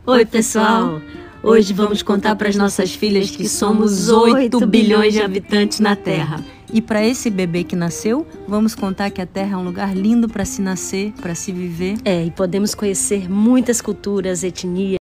Oi, pessoal! Hoje vamos contar para as nossas filhas que somos 8 bilhões de habitantes na Terra. E para esse bebê que nasceu, vamos contar que a Terra é um lugar lindo para se nascer, para se viver. E podemos conhecer muitas culturas, etnias.